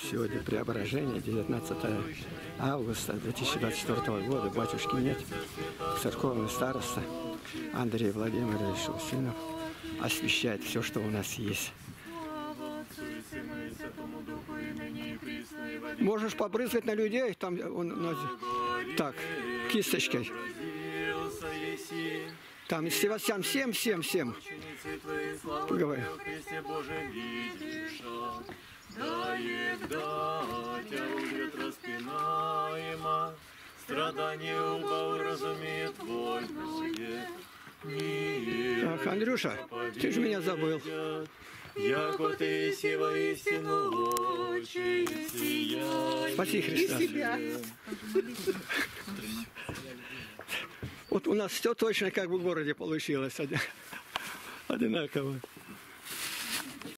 Сегодня Преображение, 19 августа 2024 года. Батюшки нет. Церковный староста Андрей Владимирович Усинов освещает все, что у нас есть. Можешь побрызгать на людей, там он, так, кисточкой. Там Севастьян, всем. Поговорим. Ах, Андрюша, ты же меня забыл. Спаси Христа. Вот у нас все точно как бы в городе получилось. Одинаково.